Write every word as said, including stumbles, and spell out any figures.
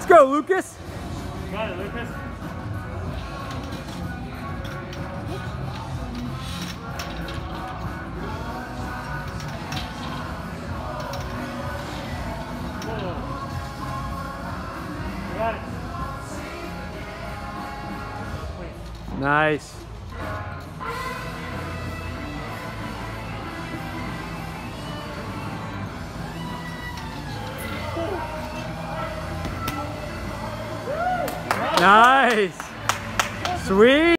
Let's go, Lucas. Got it, Lucas. Got it. Nice. Nice. Sweet.